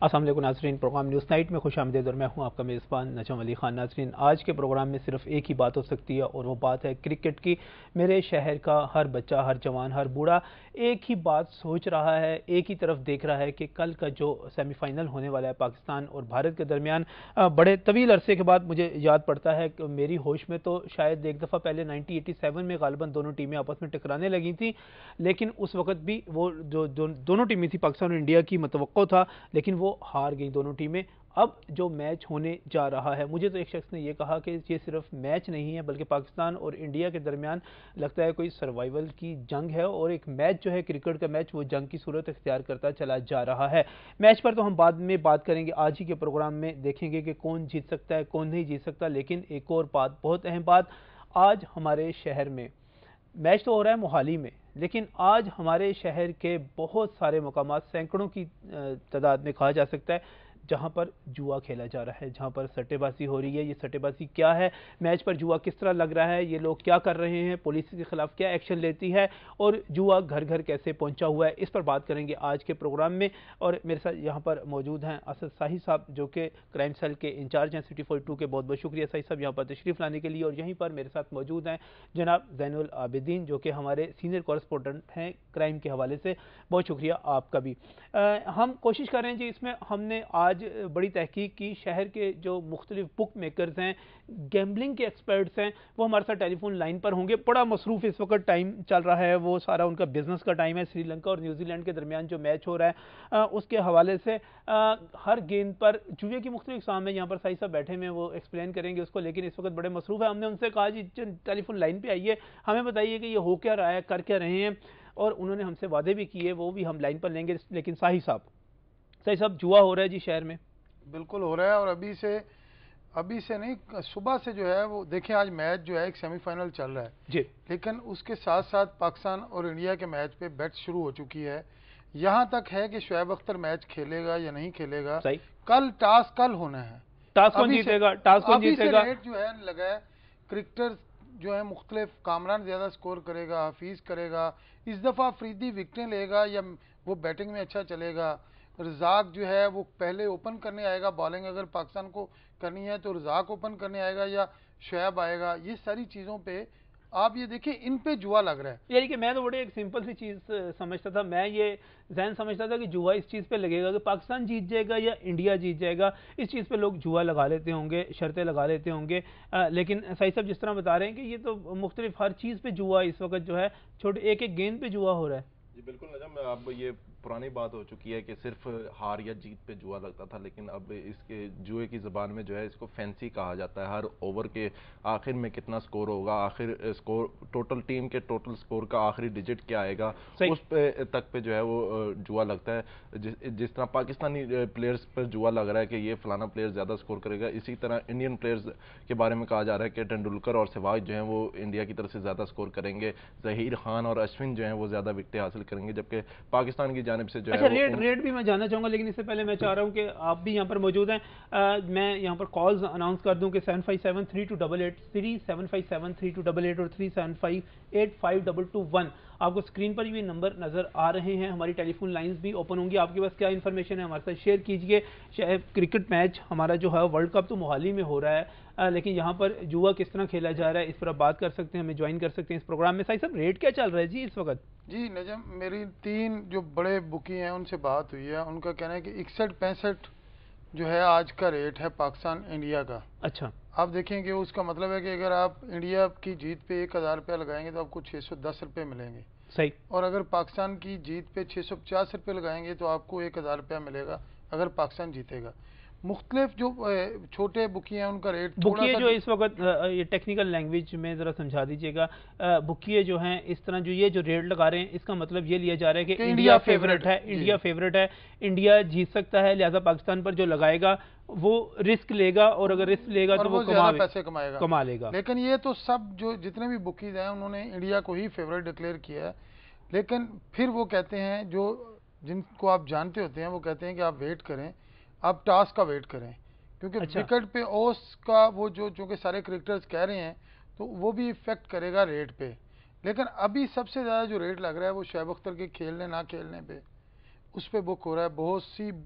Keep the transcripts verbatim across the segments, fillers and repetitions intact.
अस्सलाम वालेकुम नाज़रीन, प्रोग्राम न्यूज़ नाइट में खुशामदीद और मैं हूं आपका मेज़बान नजम अली खान। नाज़रीन, आज के प्रोग्राम में सिर्फ एक ही बात हो सकती है और वो बात है क्रिकेट की। मेरे शहर का हर बच्चा, हर जवान, हर बूढ़ा एक ही बात सोच रहा है, एक ही तरफ देख रहा है कि कल का जो सेमीफाइनल होने वाला है पाकिस्तान और भारत के दरमियान, बड़े तवील अरसे के बाद मुझे याद पड़ता है कि मेरी होश में तो शायद एक दफ़ा पहले नाइनटीन एटी सेवन में गालिबन दोनों टीमें आपस में टकराने लगी थी, लेकिन उस वक्त भी वो जो, जो दोनों टीमें थी पाकिस्तान और इंडिया की, मतवक्को था, लेकिन वो हार गई दोनों टीमें। अब जो मैच होने जा रहा है, मुझे तो एक शख्स ने यह कहा कि ये सिर्फ मैच नहीं है बल्कि पाकिस्तान और इंडिया के दरमियान लगता है कोई सर्वाइवल की जंग है और एक मैच जो है क्रिकेट का मैच वो जंग की सूरत इख्तियार करता चला जा रहा है। मैच पर तो हम बाद में बात करेंगे, आज ही के प्रोग्राम में देखेंगे कि कौन जीत सकता है कौन नहीं जीत सकता। लेकिन एक और बात, बहुत अहम बात, आज हमारे शहर में मैच तो हो रहा है मोहाली में, लेकिन आज हमारे शहर के बहुत सारे मकामात, सैकड़ों की तादाद में कहा जा सकता है, जहां पर जुआ खेला जा रहा है, जहां पर सट्टेबाजी हो रही है। ये सट्टेबाजी क्या है, मैच पर जुआ किस तरह लग रहा है, ये लोग क्या कर रहे हैं, पुलिस के खिलाफ क्या एक्शन लेती है और जुआ घर घर कैसे पहुंचा हुआ है, इस पर बात करेंगे आज के प्रोग्राम में। और मेरे साथ यहाँ पर मौजूद हैं असद साही साहब, जो कि क्राइम सेल के इंचार्ज हैं सिटी फोर्टी टू के। बहुत बहुत शुक्रिया साही साहब यहाँ पर तशरीफ लाने के लिए। और यहीं पर मेरे साथ मौजूद हैं जनाब ज़ैनुल आबिदीन, जो कि हमारे सीनियर कॉरेस्पोंडेंट हैं क्राइम के हवाले से। बहुत शुक्रिया आपका भी। आ, हम कोशिश कर रहे हैं जी, इसमें हमने आज आज बड़ी तहकीक की, शहर के जो मुख्तलिफ बुक मेकर्स हैं, गैम्बलिंग के एक्सपर्ट्स हैं, वो हमारे साथ टेलीफोन लाइन पर होंगे। बड़ा मसरूफ इस वक्त टाइम चल रहा है, वो सारा उनका बिजनेस का टाइम है। श्रीलंका और न्यूजीलैंड के दरमियान जो मैच हो रहा है आ, उसके हवाले से आ, हर गेंद पर जुए की मुख्तलिफ इकसाम है। यहाँ पर साई साहब बैठे में वो एक्सप्लेन करेंगे उसको, लेकिन इस वक्त बड़े मसरूफ है। हमने उनसे कहा जी टेलीफोन लाइन पर आइए, हमें बताइए कि ये हो क्या रहा है, कर क्या रहे हैं, और उन्होंने हमसे वादे भी किए, वो भी हम लाइन पर लेंगे। लेकिन साही साहब साही साहब जुआ हो रहा है जी शहर में? बिल्कुल हो रहा है, और अभी से अभी से नहीं, सुबह से जो है वो देखें, आज मैच जो है एक सेमीफाइनल चल रहा है जी, लेकिन उसके साथ साथ पाकिस्तान और इंडिया के मैच पे बेट शुरू हो चुकी है। यहाँ तक है कि शुएब अख्तर मैच खेलेगा या नहीं खेलेगा, सही। कल टास्क कल होना है। टास्क कौन जीतेगा? टास्क कौन जीतेगा? रेट जो है लगा है, क्रिकेटर जो है मुख्तलिफ, कामरान ज्यादा स्कोर करेगा, हफीज करेगा, इस दफा अफरीदी विकेटें लेगा या वो बैटिंग में अच्छा चलेगा। रजाक जो है वो पहले ओपन करने आएगा, बॉलिंग अगर पाकिस्तान को करनी है तो रजाक ओपन करने आएगा या शुएब आएगा। ये सारी चीजों पे आप ये देखिए, इन पे जुआ लग रहा है। यानी कि मैं तो बड़े एक सिंपल सी चीज समझता था, मैं ये जहन समझता था कि जुआ इस चीज पे लगेगा कि पाकिस्तान जीत जाएगा या इंडिया जीत जाएगा, इस चीज पे लोग जुआ लगा लेते होंगे, शर्तें लगा लेते होंगे। आ, लेकिन साई साहब जिस तरह बता रहे हैं कि ये तो मुख्तलिफ हर चीज पे जुआ इस वक्त जो है, छोटे एक एक गेंद पे जुआ हो रहा है। जी बिल्कुल नजम, अब ये पुरानी बात हो चुकी है कि सिर्फ हार या जीत पे जुआ लगता था, लेकिन अब इसके जुए की ज़बान में जो है इसको फैंसी कहा जाता है। हर ओवर के आखिर में कितना स्कोर होगा, आखिर स्कोर टोटल टीम के टोटल स्कोर का आखिरी डिजिट क्या आएगा, उस पे तक पे जो है वो जुआ लगता है। जिस जिस तरह पाकिस्तानी प्लेयर्स पर जुआ लग रहा है कि ये फलाना प्लेयर ज़्यादा स्कोर करेगा, इसी तरह इंडियन प्लेयर्स के बारे में कहा जा रहा है कि तेंदुलकर और सहवाग जो है वो इंडिया की तरफ से ज़्यादा स्कोर करेंगे, जहीर खान और अश्विन जो है वो ज़्यादा विकेटें हासिल करेंगे, जबकि पाकिस्तान की जानिब से जो अच्छा, है रेट रेट भी मैं जानना चाहूंगा, लेकिन इससे पहले मैं चाह रहा हूं कि आप भी यहां पर मौजूद हैं। आ, मैं यहां पर कॉल्स अनाउंस कर दूं कि seven five seven three two double eight three seven five seven three two double eight और three seven five eight five double two one. आपको स्क्रीन पर भी नंबर नजर आ रहे हैं, हमारी टेलीफोन लाइंस भी ओपन होंगी। आपके पास क्या इन्फॉर्मेशन है हमारे साथ शेयर कीजिए। क्रिकेट मैच हमारा जो है वर्ल्ड कप तो मोहाली में हो रहा है, आ, लेकिन यहाँ पर जुआ किस तरह खेला जा रहा है, इस पर आप बात कर सकते हैं, हमें ज्वाइन कर सकते हैं इस प्रोग्राम में। साई साहब रेट क्या चल रहा है जी इस वक्त? जी नजम, मेरी तीन जो बड़े बुकी हैं उनसे बात हुई है, उनका कहना है कि इकसठ पैंसठ जो है आज का रेट है पाकिस्तान इंडिया का। अच्छा, आप देखेंगे उसका मतलब है कि अगर आप इंडिया की जीत पे एक हजार रुपया लगाएंगे तो आपको छह सौ दस रुपये मिलेंगे। सही। और अगर पाकिस्तान की जीत पे छह सौ पचास रुपये लगाएंगे तो आपको एक हजार रुपया मिलेगा अगर पाकिस्तान जीतेगा। मुख्तलिफ जो छोटे बुकी हैं उनका रेट, बुकिए जो इस वक्त, ये टेक्निकल लैंग्वेज में जरा समझा दीजिएगा, बुकिए जो हैं इस तरह जो ये जो रेट लगा रहे हैं, इसका मतलब ये लिया जा रहा है कि, कि इंडिया फेवरेट है, इंडिया फेवरेट है, इंडिया जीत सकता है, लिहाजा पाकिस्तान पर जो लगाएगा वो रिस्क लेगा, और अगर रिस्क लेगा तो वो, वो ज्यादा पैसे कमाएगा, कमा लेगा। लेकिन ये तो सब जो जितने भी बुकीज हैं उन्होंने इंडिया को ही फेवरेट डिक्लेयर किया है। लेकिन फिर वो कहते हैं, जो जिनको आप जानते होते हैं, वो कहते हैं कि आप वेट करें, आप टास्क का वेट करें, क्योंकि अच्छा। विकेट पे ओस का वो जो जो कि सारे क्रिकेटर्स कह रहे हैं, तो वो भी इफेक्ट करेगा रेट पे। लेकिन अभी सबसे ज़्यादा जो रेट लग रहा है वो शुएब अख्तर के खेलने ना खेलने पे, उस पर बुक हो रहा है। बहुत सी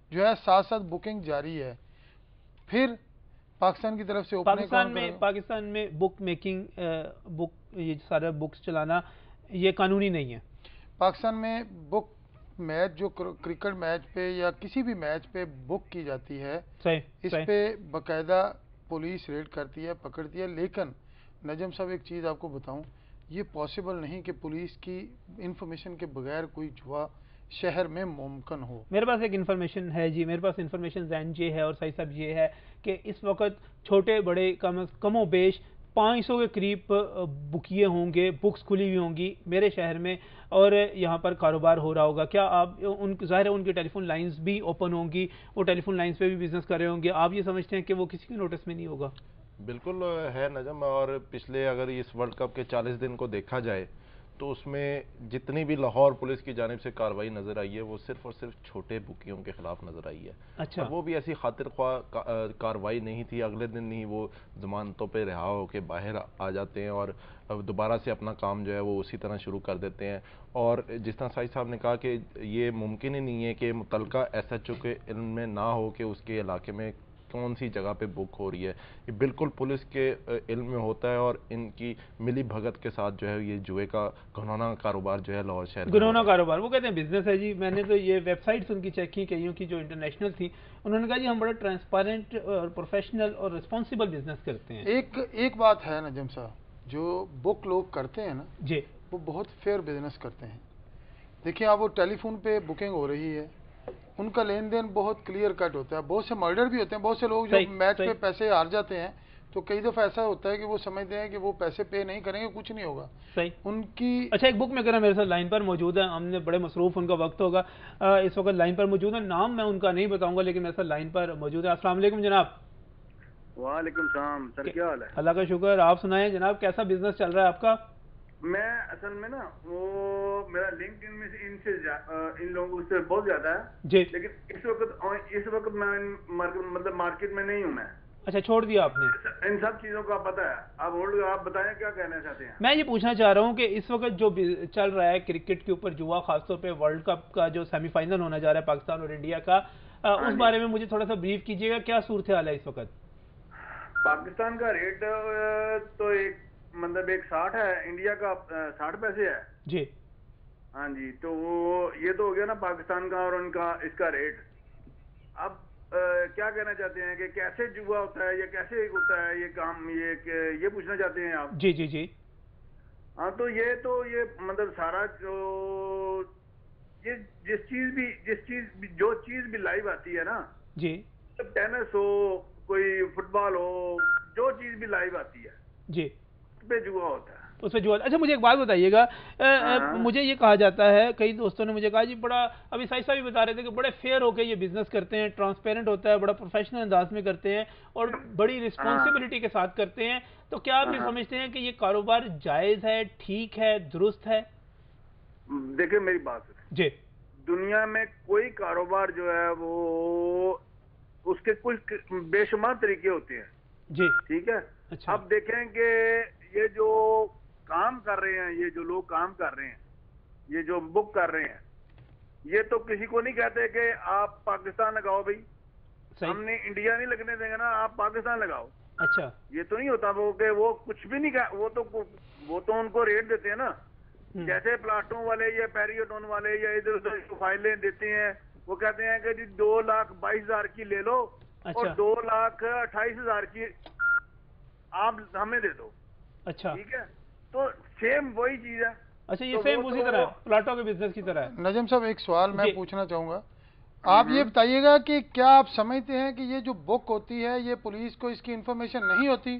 जो है साथ साथ बुकिंग जारी है। फिर पाकिस्तान की तरफ से ओपनिंग पाकिस्तान में पाकिस्तान में बुक मेकिंग बुक ये सारा बुक्स चलाना ये कानूनी नहीं है। पाकिस्तान में बुक मैच जो क्रिकेट मैच पे या किसी भी मैच पे बुक की जाती है, सही, इस सही। पे बाकायदा पुलिस रेड करती है, पकड़ती है। लेकिन नजम साहब एक चीज़ आपको बताऊं, ये पॉसिबल नहीं कि पुलिस की इंफॉर्मेशन के बगैर कोई जुआ शहर में मुमकिन हो। मेरे पास एक इन्फॉर्मेशन है जी, मेरे पास इन्फॉर्मेशन जैन ये है और सही साहब ये है कि इस वक्त छोटे बड़े कम कमो बेश पाँच सौ के करीब बुकिए होंगे, बुक्स खुली हुई होंगी मेरे शहर में और यहाँ पर कारोबार हो रहा होगा। क्या आप उन ज़ाहिर है उनकी टेलीफोन लाइंस भी ओपन होंगी, वो टेलीफोन लाइंस पे भी बिजनेस कर रहे होंगे, आप ये समझते हैं कि वो किसी के नोटिस में नहीं होगा? बिल्कुल है नजम, और पिछले अगर इस वर्ल्ड कप के चालीस दिन को देखा जाए तो उसमें जितनी भी लाहौर पुलिस की जानिब से कार्रवाई नजर आई है वो सिर्फ और सिर्फ छोटे बुकियों के खिलाफ नजर आई है। अच्छा। और वो भी ऐसी खातिर ख्वाह कार्रवाई नहीं थी, अगले दिन ही वो जमानतों पे रिहा होकर बाहर आ जाते हैं और दोबारा से अपना काम जो है वो उसी तरह शुरू कर देते हैं। और जिस तरह साहिब साहब ने कहा कि ये मुमकिन ही नहीं है कि मुतलका एस एच ओ के इल्म में ना हो कि उसके इलाके में कौन सी जगह पे बुक हो रही है। ये बिल्कुल पुलिस के इल्म में होता है और इनकी मिली भगत के साथ जो है ये जुए का घिनौना कारोबार जो है लाहौर शहर में घिनौना कारोबार, वो कहते हैं बिजनेस है जी। मैंने तो ये वेबसाइट्स उनकी चेक की कईयों की जो इंटरनेशनल थी, उन्होंने कहा जी हम बड़ा ट्रांसपेरेंट और प्रोफेशनल और रिस्पॉन्सिबल बिजनेस करते हैं। एक एक बात है नजम साहब, जो बुक लोग करते हैं ना जी, वो बहुत फेयर बिजनेस करते हैं। देखिए आप वो टेलीफोन पे बुकिंग हो रही है, उनका लेन देन बहुत क्लियर कट होता है। बहुत से मर्डर भी होते हैं, बहुत से लोग जो मैच पे पैसे हार जाते हैं तो कई दफा ऐसा होता है कि वो समझते हैं कि वो पैसे पे नहीं करेंगे कुछ नहीं होगा। सही उनकी अच्छा, एक बुक मेकर मेरे साथ लाइन पर मौजूद है, हमने बड़े मसरूफ उनका वक्त होगा, इस वक्त लाइन पर मौजूद है। नाम मैं उनका नहीं बताऊंगा लेकिन मेरे साथ लाइन पर मौजूद है। अस्सलाम वालेकुम जनाब। वालेकुम सलाम सर, क्या हाल है? अल्लाह का शुक्र, आप सुनाएं जनाब, कैसा बिजनेस चल रहा है आपका? मैं असल में ना वो मेरा लिंक्डइन में से इनसे इन लोगों से बहुत ज्यादा है जी, लेकिन इस वक्त इस वक्त मैं मार्केट मतलब मार्केट में नहीं हूँ मैं। अच्छा, छोड़ दिया आपने? इन सब चीजों का पता है। आप होल्ड आप बताएं क्या कहना चाहते हैं? मैं ये पूछना चाह रहा हूँ कि इस वक्त जो चल रहा है क्रिकेट के ऊपर जुआ, खासतौर पे वर्ल्ड कप का जो सेमीफाइनल होना जा रहा है पाकिस्तान और इंडिया का, उस बारे में मुझे थोड़ा सा ब्रीफ कीजिएगा, क्या सूरत हाल है इस वक्त? पाकिस्तान का रेट तो एक मतलब एक साठ है, इंडिया का साठ पैसे है जी। हाँ जी, तो वो ये तो हो गया ना पाकिस्तान का और उनका इसका रेट। अब आ, क्या कहना चाहते हैं कि कैसे जुआ होता है या कैसे होता है ये काम, ये ये पूछना चाहते हैं आप? जी जी जी। हाँ, तो ये तो ये मतलब सारा जो ये जिस चीज भी जिस चीज भी जो चीज भी लाइव आती है ना जी, तो टेनिस हो, कोई फुटबॉल हो, जो चीज भी लाइव आती है जी, उस पे जुआ होता है, उस पर जुआ। अच्छा, मुझे एक बात बताइएगा, मुझे ये कहा जाता है, कई दोस्तों ने मुझे कहा जी बड़ा, अभी साहिब साहब भी बता रहे थे कि बड़े फेयर होकर ये बिजनेस करते हैं, ट्रांसपेरेंट होता है, बड़ा प्रोफेशनल अंदाज में करते हैं और बड़ी रिस्पॉन्सिबिलिटी के साथ करते हैं। तो क्या आप ये समझते हैं कि ये कारोबार जायज है, ठीक है, दुरुस्त है? देखिए मेरी बात जी, दुनिया में कोई कारोबार जो है वो उसके कुछ बेशुमार तरीके होते हैं जी, ठीक है। अच्छा, अब देखें कि ये जो काम कर रहे हैं, ये जो लोग काम कर रहे हैं, ये जो बुक कर रहे हैं, ये तो किसी को नहीं कहते कि आप पाकिस्तान लगाओ भाई, हमने इंडिया नहीं लगने देंगे ना, आप पाकिस्तान लगाओ। अच्छा, ये तो नहीं होता वो कि वो कुछ भी नहीं कह, वो तो वो तो उनको रेट देते हैं ना, जैसे प्लाटों वाले या पेरियोटोन वाले या इधर उधर फाइलें देते हैं, वो कहते हैं कि जी दो लाख बाईस हजार की ले लो अच्छा, और दो लाख अट्ठाईस हजार की आप हमें दे दो। अच्छा, ठीक है, तो सेम वही चीज है। अच्छा, ये तो सेम वो उसी तो तरह है, प्लाटों के बिजनेस की तरह है। नजम साहब एक सवाल मैं पूछना चाहूंगा, आप ये बताइएगा कि क्या आप समझते हैं कि ये जो बुक होती है ये पुलिस को इसकी इंफॉर्मेशन नहीं होती?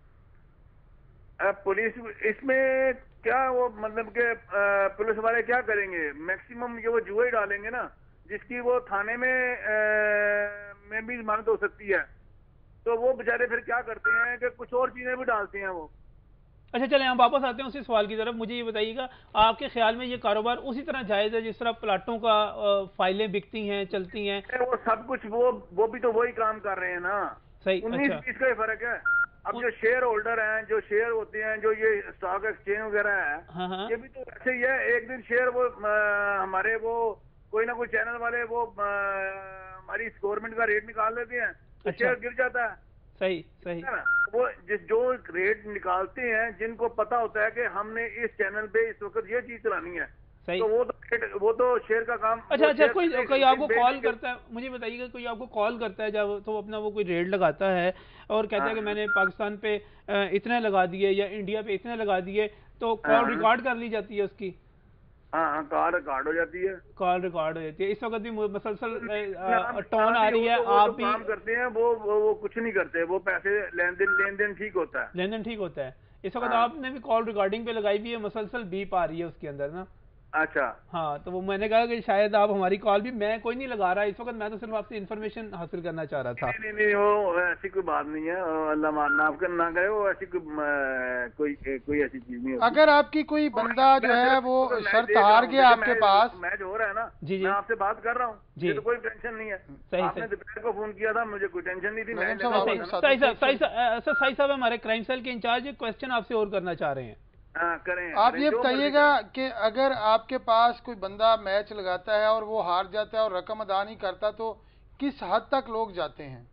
पुलिस इसमें क्या वो मतलब के पुलिस वाले क्या करेंगे, मैक्सिमम ये वो जुए डालेंगे ना, जिसकी वो थाने में आ, में भी जमानत हो सकती है, तो वो बेचारे फिर क्या करते हैं कि कुछ और चीजें भी डालते हैं वो। अच्छा, चलें हम वापस आते हैं उसी सवाल की तरफ। मुझे ये बताइएगा, आपके ख्याल में ये कारोबार उसी तरह जायज है जिस तरह प्लाटों का फाइलें बिकती हैं, चलती हैं? वो सब कुछ वो वो भी तो वही काम कर रहे हैं ना। सही, उन्नीस अच्छा, बीस का ही फर्क है। अब जो शेयर होल्डर हैं, जो शेयर होते हैं, जो ये स्टॉक एक्सचेंज वगैरह है, हाँ हाँ, ये भी तो ऐसे ही है। एक दिन शेयर वो आ, हमारे वो कोई ना कोई चैनल वाले वो आ, हमारी गवर्नमेंट का रेट निकाल लेते हैं तो अच्छा। शेयर गिर जाता है। सही सही। है ना? वो जिस जो रेट निकालते हैं, जिनको पता होता है कि हमने इस चैनल पे इस वक्त ये चीज चलानी है, सही। तो वो तो वो तो शेयर का काम। अच्छा वो अच्छा, शेयर कोई पे- कोई आपको पे- कॉल पे- करता है, मुझे बताइएगा, कोई आपको कॉल करता है जब तो अपना वो कोई रेट लगाता है और कहता है कि हाँ। मैंने पाकिस्तान पे अ, इतने लगा दिए या इंडिया पे इतने लगा दिए, तो कॉल हाँ। रिकॉर्ड कर ली जाती है उसकी, हाँ हाँ, कार रिकॉर्ड हो जाती है। कॉल रिकॉर्ड हो जाती है। इस वक्त भी मसलसल नाम- टोन आ रही है, वो- वो आप जो भी काम करते हैं वो वो वो कुछ नहीं करते, वो पैसे लेन देन लेन देन ठीक होता है। लेन देन ठीक होता है। इस वक्त हाँ। आपने भी कॉल रिकॉर्डिंग पे लगाई हुई है, मसलसल बीप आ रही है उसके अंदर ना। अच्छा। हाँ, तो वो मैंने कहा कि शायद आप हमारी कॉल भी, मैं कोई नहीं लगा रहा इस वक्त, मैं तो सिर्फ आपसे इन्फॉर्मेशन हासिल करना चाह रहा था। नहीं नहीं नहीं, वो ऐसी कोई बात नहीं है, अल्लाह मारना आपका ना करे, वो ऐसी कोई अ, कोई कोई ऐसी चीज नहीं होती। अगर आपकी कोई बंदा जो है वो मैं शर्त देख रहा हार हूँ, गया देखिए, आपके मैच- पास, मैच हो रहा है ना, जी, जी। मैं आपसे बात कर रहा हूँ, जी। ये तो कोई टेंशन नहीं है। सही, आपने सही। दोपहर को फोन किया था, मुझे कोई टेंशन नहीं थी, नजम मैच साहब, लगा आप हुआ सही था ना। साथ- सही साहब, सही साहब, सर सही साहब हमारे क्राइम सेल के इंचार्ज एक क्वेश्चन आपसे और करना चाह रहे हैं। हाँ, करें आप करें, ये जो मर्जी बताइएगा करें। कि अगर आपके पास कोई बंदा मैच लगाता है और वो हार जाता है और रकम अदा नहीं करता, तो किस हद तक लोग जाते हैं?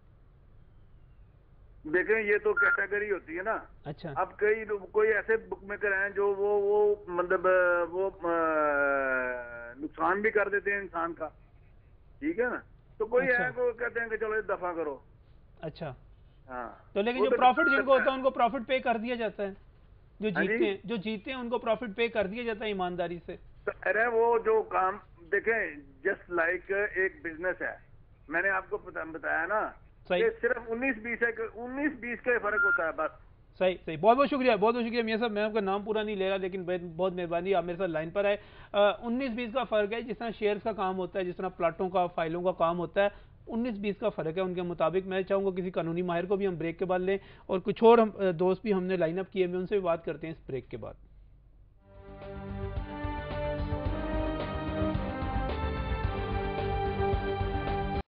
देखें, ये तो कैटेगरी होती है ना। अच्छा। अब कई लोग- कोई ऐसे बुक मेकर हैं जो वो वो मतलब अ, वो अ, नुकसान भी कर देते हैं इंसान का, ठीक है ना। तो कोई अच्छा। है को कहते हैं कि चलो ये दफा करो। अच्छा, हाँ, तो लेकिन वो जो तो प्रॉफिट दिक्कत जिनको है। होता है उनको प्रॉफिट पे कर दिया जाता है, जो हाँ जी? जीतते हैं, जो जीतते हैं उनको प्रॉफिट पे कर दिया जाता है ईमानदारी से। तो अरे वो जो काम देखें, जस्ट लाइक एक बिजनेस है, मैंने आपको बता, बताया ना सही। कि सिर्फ उन्नीस बीस है, उन्नीस बीस का ही फर्क होता है बस। सही सही, बहुत बहुत शुक्रिया, बहुत बहुत शुक्रिया मियां साहब। मैं आपका नाम पूरा नहीं ले रहा, लेकिन बहुत बहुत मेहरबानी, आप मेरे साथ लाइन पर आए। उन्नीस बीस का फ़र्क है, जिस तरह शेयर्स का काम होता है, जिस तरह प्लाटों का, फाइलों का काम होता है, उन्नीस बीस का फ़र्क है उनके मुताबिक। मैं चाहूँगा किसी कानूनी माहिर को भी हम ब्रेक के बाद लें, और कुछ और हम अ, दोस्त भी हमने लाइन अप किए हुए, उनसे भी बात करते हैं इस ब्रेक के बाद।